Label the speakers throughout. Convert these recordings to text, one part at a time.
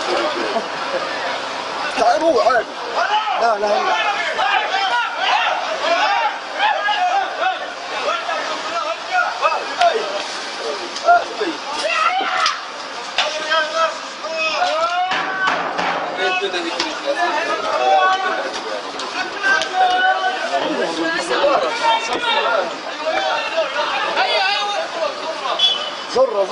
Speaker 1: تعالوا عادي. لا لا زرة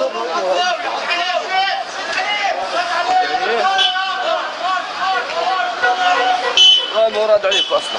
Speaker 2: ما مراد عليك اصلا.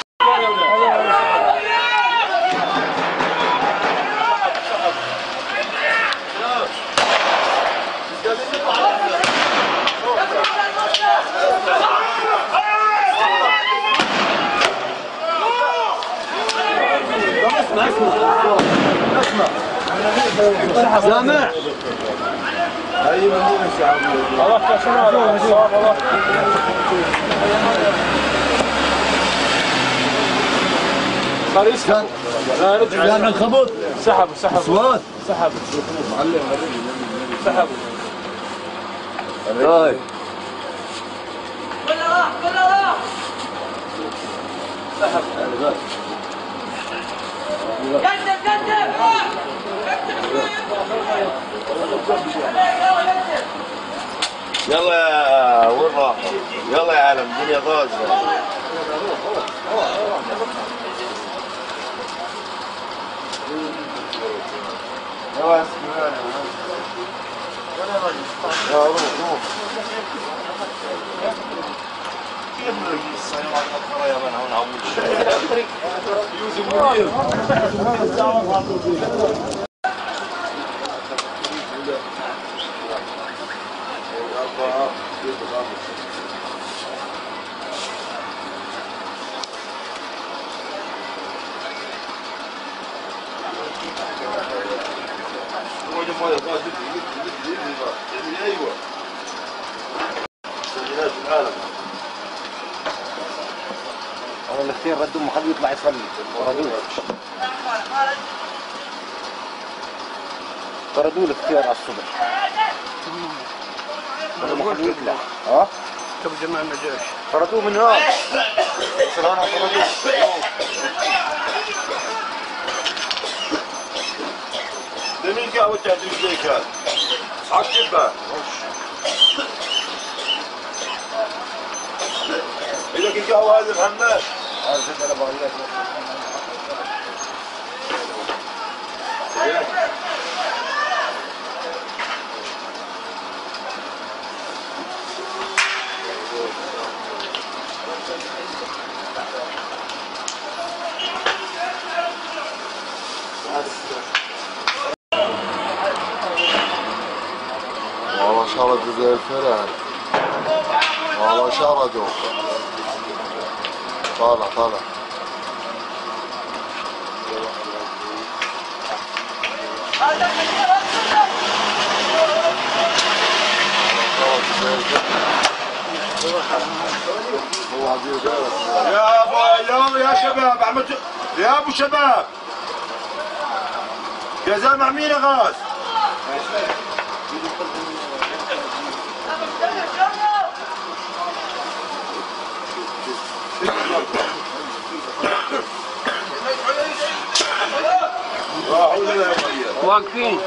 Speaker 1: سامع هاي مدينة شعبية خلاص خلاص صار يسكن لا رجع كان الخبط سحبوا اصوات سحبوا معلم سحبوا هاي كله راح سحب قدم
Speaker 3: يلا يا وين راح؟ يلا يا عالم الدنيا ضاجة. يا روح كيف نلاقي السيارات الأخرى يا من هون عبود الشيء يوسف منير ايوه سجلات العالم
Speaker 1: والله الاختيار ردوا ما خليه يطلع يصلي طردوه الاختيار على الصبح ما خليه يطلع
Speaker 2: طب جماعة ما جاش
Speaker 1: طردوه من هون
Speaker 3: سلام طردوه ده مين قهوة تعديل زي كان اسحاق جبه إذا كنت قهوة هذا محمد والله شردوا زي الفرع والله شردوا طالع يا شباب احمد يا ابو شباب جزاء مع مين يا غاز؟
Speaker 2: واقفين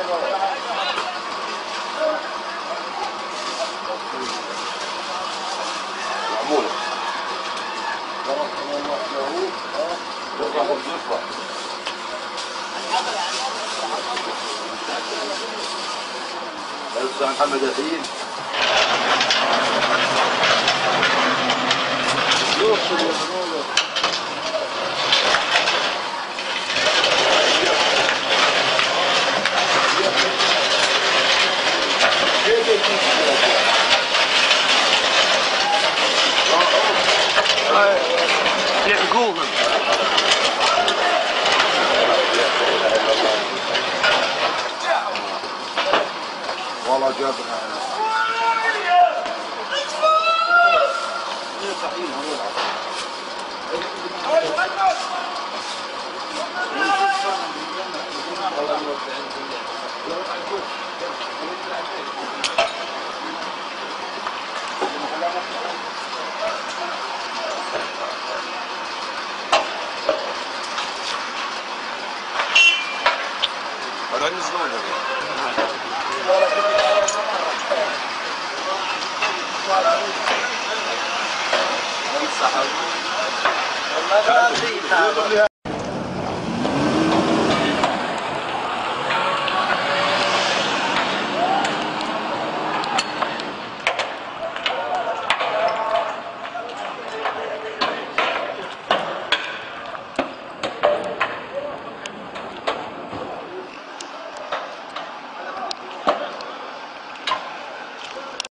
Speaker 3: محمد ياسين
Speaker 2: لحقوهم
Speaker 3: والله جابنا هذا ينزلونه
Speaker 2: والله